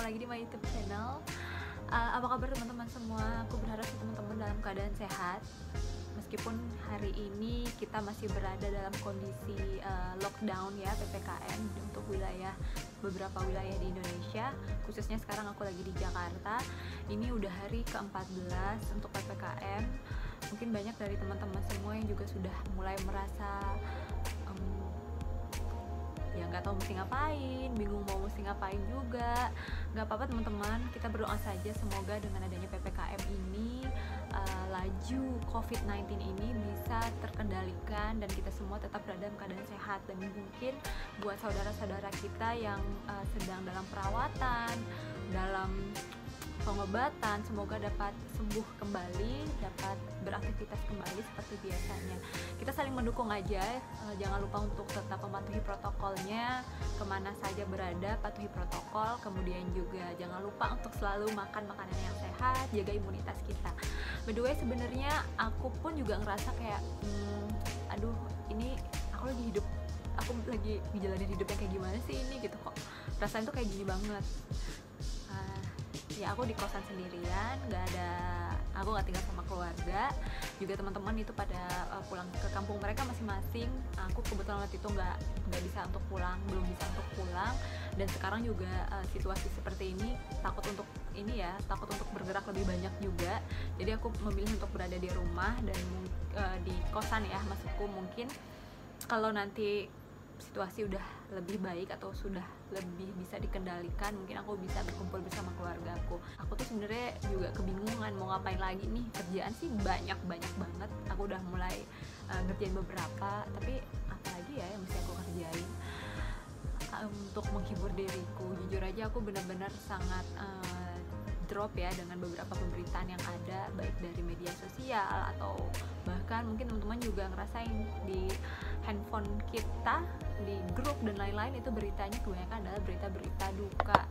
lagi di my YouTube channel. Apa kabar teman-teman semua? Aku berharap teman-teman dalam keadaan sehat. Meskipun hari ini kita masih berada dalam kondisi lockdown ya, PPKM untuk beberapa wilayah di Indonesia. Khususnya sekarang aku lagi di Jakarta. Ini udah hari ke-14 untuk PPKM. Mungkin banyak dari teman-teman semua yang juga sudah mulai merasa ya nggak tahu mesti ngapain, bingung mau mesti ngapain juga. Nggak apa-apa teman-teman, kita berdoa saja semoga dengan adanya PPKM ini laju COVID-19 ini bisa terkendalikan dan kita semua tetap berada dalam keadaan sehat. Dan mungkin buat saudara-saudara kita yang sedang dalam perawatan, dalam pengobatan, semoga dapat sembuh kembali, dapat beraktivitas kembali seperti biasanya. Kita saling mendukung aja, jangan lupa untuk tetap mematuhi protokolnya, kemana saja berada patuhi protokol, kemudian juga jangan lupa untuk selalu makan makanan yang sehat, jaga imunitas kita. By the way, sebenarnya aku pun juga ngerasa kayak aduh, ini aku lagi ngejalanin hidup yang kayak gimana sih ini gitu, kok rasanya tuh kayak gini banget. Ya aku di kosan sendirian, aku nggak tinggal sama keluarga. Juga teman-teman itu pada pulang ke kampung mereka masing-masing. Aku kebetulan waktu itu nggak bisa untuk pulang, belum bisa untuk pulang. Dan sekarang juga situasi seperti ini takut untuk bergerak lebih banyak juga. Jadi aku memilih untuk berada di rumah dan di kosan ya, maksudku mungkin kalau nanti situasi udah lebih baik atau sudah lebih bisa dikendalikan, mungkin aku bisa berkumpul bersama keluarga aku. Aku tuh sebenarnya juga kebingungan mau ngapain lagi nih. Kerjaan sih banyak banget. Aku udah mulai ngerjain beberapa, tapi apalagi ya yang mesti aku kerjain untuk menghibur diriku. Jujur aja aku benar-benar sangat drop ya dengan beberapa pemberitaan yang ada, baik dari media sosial atau bahkan mungkin teman-teman juga ngerasain di handphone kita, di grup dan lain-lain. Itu beritanya kebanyakan adalah berita-berita duka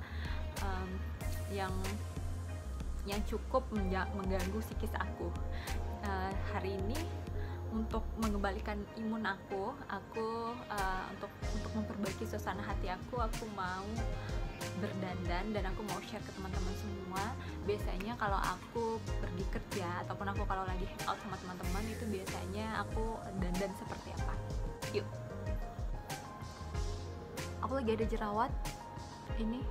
yang cukup mengganggu psikis aku. Hari ini untuk mengembalikan imun aku untuk memperbaiki suasana hati aku mau berdandan dan aku mau share ke teman-teman semua. Biasanya kalau aku pergi kerja ataupun aku kalau lagi hangout sama teman-teman, itu biasanya aku dandan seperti apa. Yuk. Aku lagi ada jerawat. Ini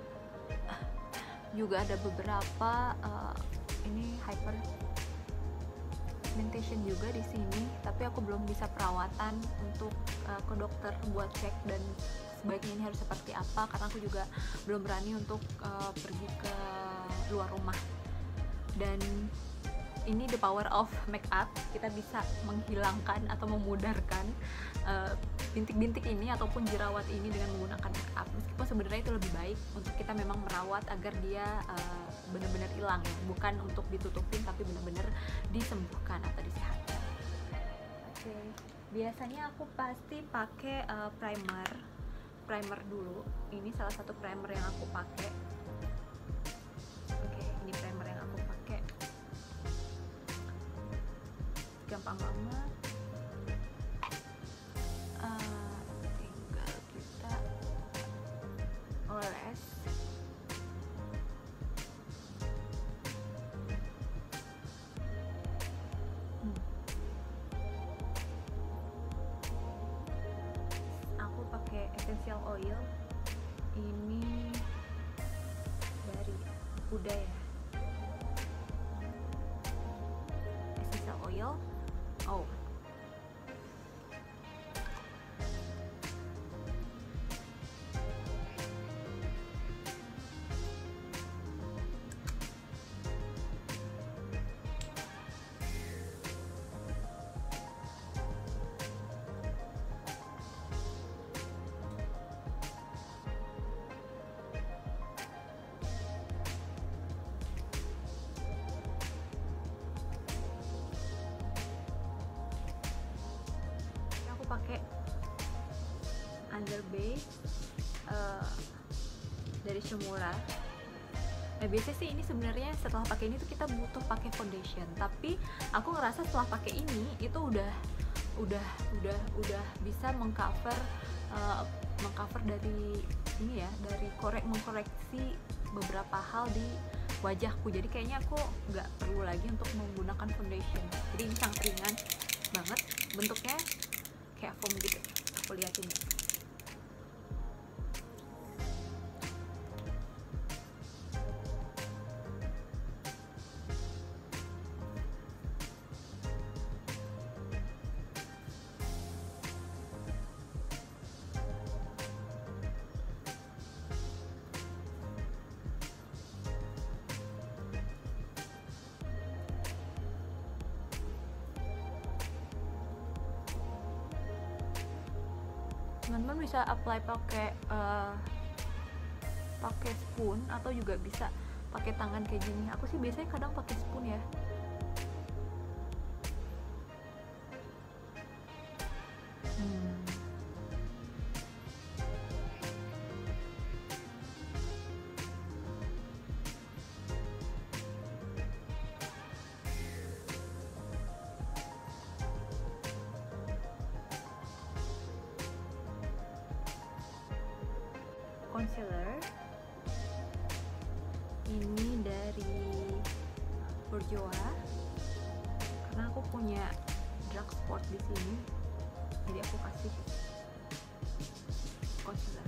juga ada beberapa ini hyperpigmentation juga di sini, tapi aku belum bisa perawatan untuk ke dokter buat cek dan sebaiknya ini harus seperti apa, karena aku juga belum berani untuk pergi ke luar rumah. Dan ini the power of make up, kita bisa menghilangkan atau memudarkan bintik-bintik ini ataupun jerawat ini dengan menggunakan make up. Meskipun sebenarnya itu lebih baik untuk kita memang merawat agar dia benar-benar hilang ya, bukan untuk ditutupin tapi benar-benar disembuhkan atau disehatkan. Oke. Biasanya aku pasti pakai primer dulu. Ini salah satu primer yang aku pakai. Oke, ini primer yang aku pakai. Gampang banget. Tinggal kita oles. Aku pakai essential oil. Ini dari Huda ya. Essential oil. Oh. Pakai under base dari Shimura. Nah biasanya sih ini sebenarnya setelah pakai ini tuh kita butuh pakai foundation, tapi aku ngerasa setelah pakai ini itu udah bisa mengcover dari ini ya, dari mengkoreksi beberapa hal di wajahku, jadi kayaknya aku nggak perlu lagi untuk menggunakan foundation. Jadi ini sangat ringan banget, bentuknya kayak foam gitu. Aku lihat ini. Teman-teman bisa apply pakai spoon atau juga bisa pakai tangan kayak gini. Aku sih biasanya kadang pakai spoon ya. Concealer ini dari Bourjois karena aku punya dark spot di sini, jadi aku kasih concealer.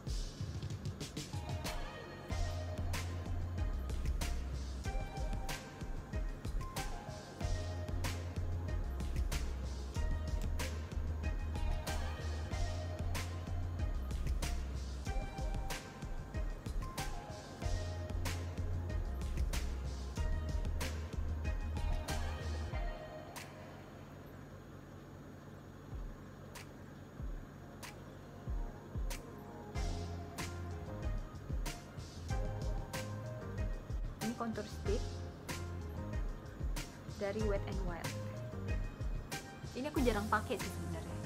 Contour stick dari Wet n Wild. Ini aku jarang pakai sih sebenarnya.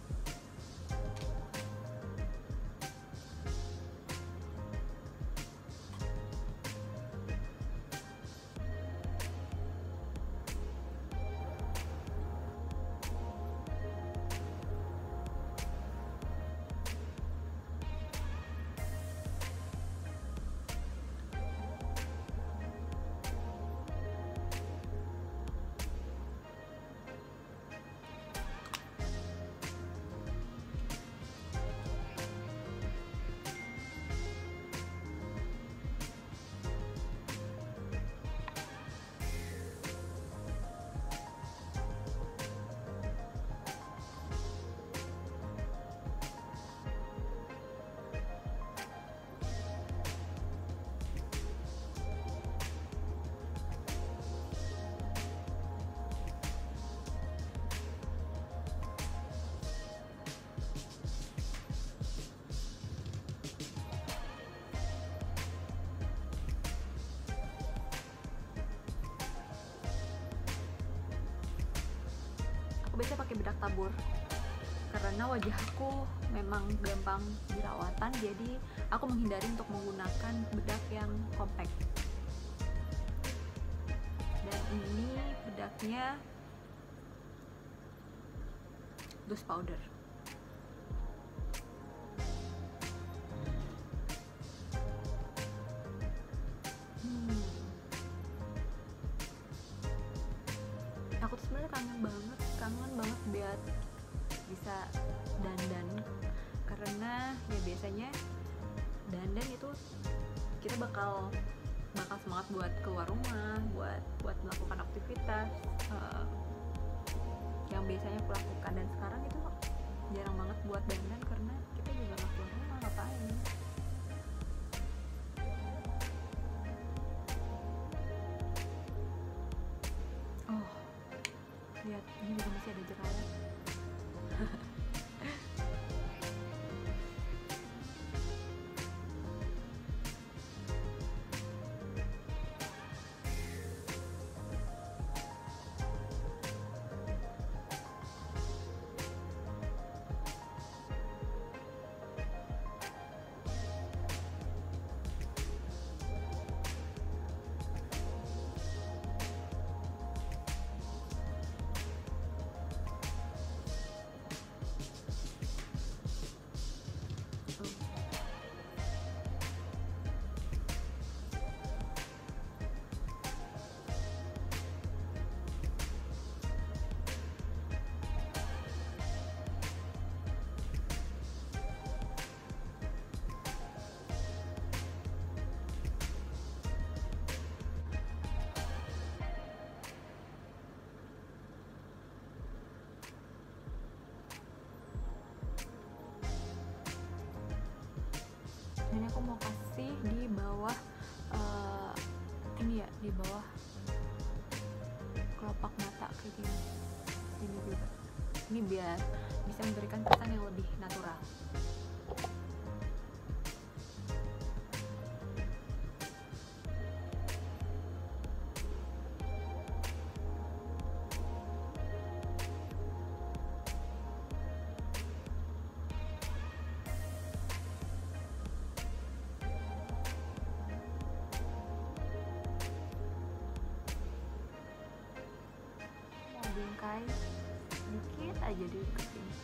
Aku biasanya pakai bedak tabur karena wajahku memang gampang jerawatan, jadi aku menghindari untuk menggunakan bedak yang compact. Dan ini bedaknya loose powder. Aku tuh sebenarnya kangen banget biar bisa dandan, karena ya biasanya dandan itu kita bakal semangat buat keluar rumah, buat melakukan aktivitas yang biasanya aku lakukan, dan sekarang itu jarang banget buat dandan karena kita juga nggak keluar rumah, ngapain. Oh, lihat, ini juga masih ada jerawat. nih di bawah ini ya, di bawah kelopak mata kayak gini. Ini juga, ini biar bisa memberikan kesan yang lebih natural. Bingkai dikit aja di sini.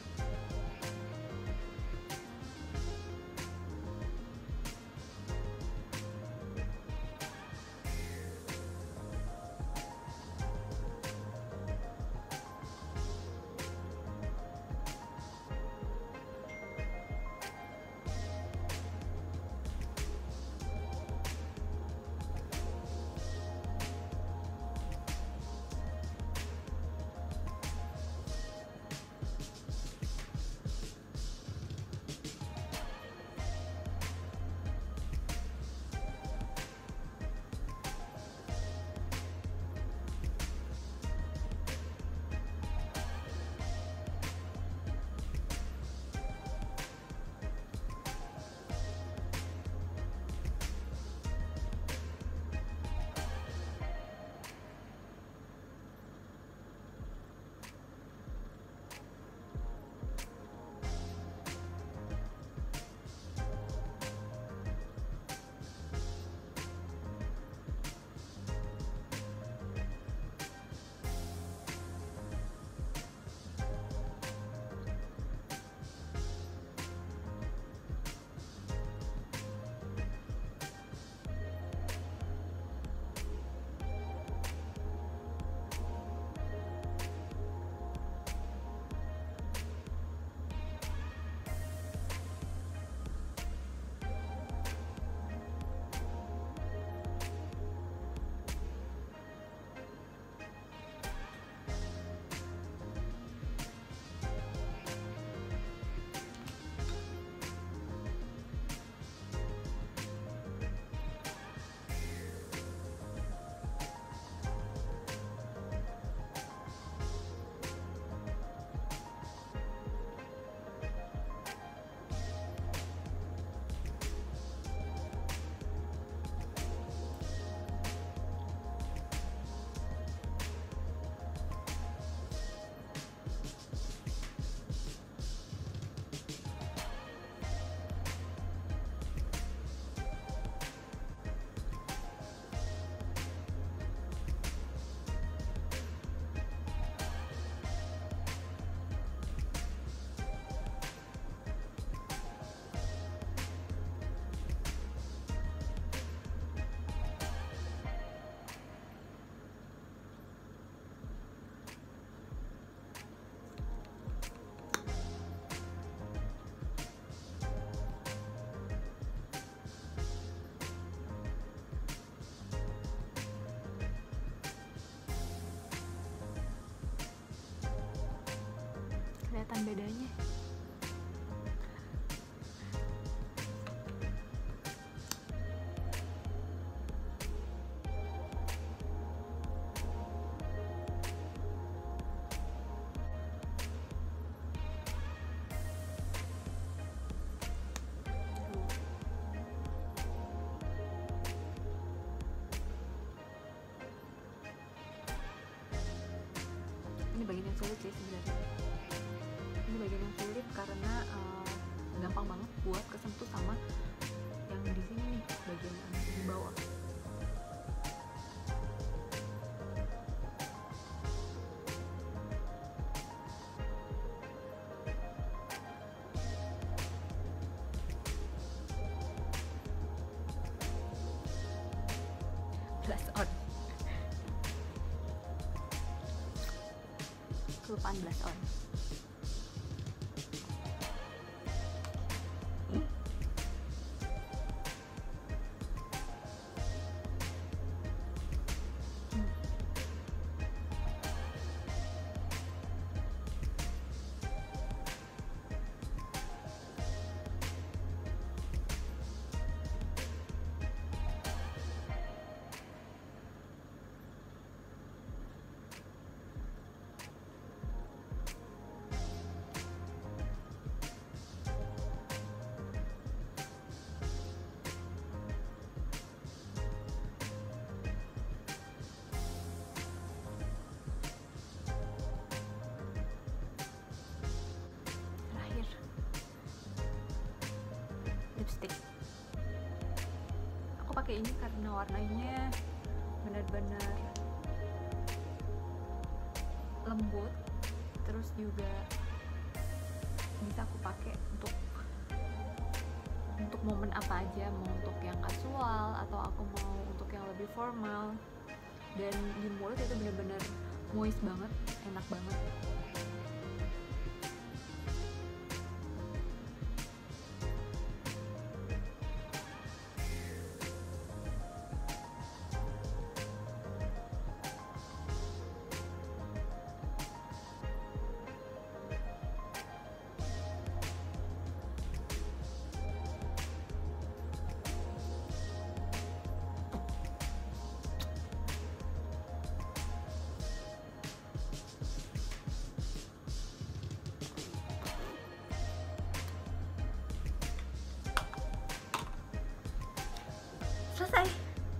Kelihatan bedanya. Ini bagian yang sulit sih sebenarnya. Ini bagian yang sulit karena gampang banget buat kesentuh sama yang di sini nih, bagian yang di bawah. Blush on. Kelupaan blush on. lipstick. Aku pakai ini karena warnanya benar-benar lembut, terus juga bisa aku pakai untuk momen apa aja, mau untuk yang casual atau aku mau untuk yang lebih formal. Dan di mulut itu benar-benar moist banget, enak banget. Selesai.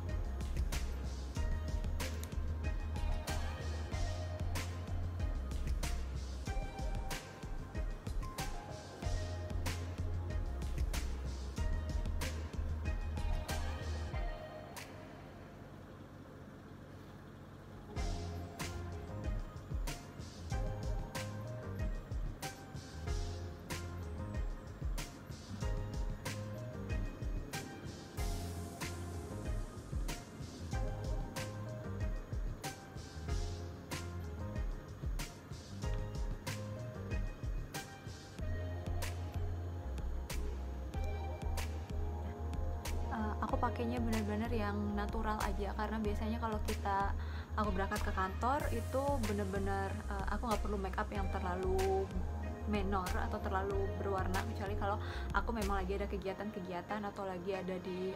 Aku pakainya bener-bener yang natural aja, karena biasanya kalau aku berangkat ke kantor itu bener-bener aku nggak perlu make up yang terlalu menor atau terlalu berwarna, kecuali kalau aku memang lagi ada kegiatan-kegiatan atau lagi ada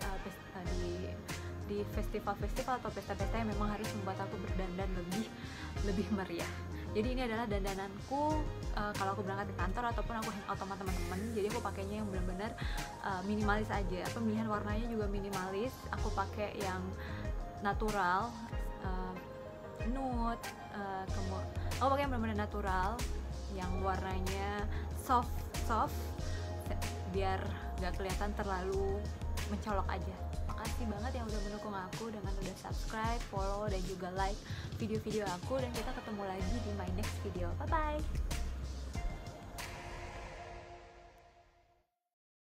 di festival-festival atau pesta-pesta yang memang harus membuat aku berdandan lebih meriah. Jadi ini adalah dandananku kalau aku berangkat ke kantor ataupun aku hangout sama teman-teman. Jadi aku pakainya yang benar-benar minimalis aja. Pemilihan warnanya juga minimalis. Aku pakai yang natural, nude, aku pakai yang benar-benar natural, yang warnanya soft, biar gak kelihatan terlalu mencolok aja. Makasih banget yang udah mendukung aku dengan udah subscribe, follow, dan juga like video-video aku, dan kita ketemu lagi di my next video. Bye bye.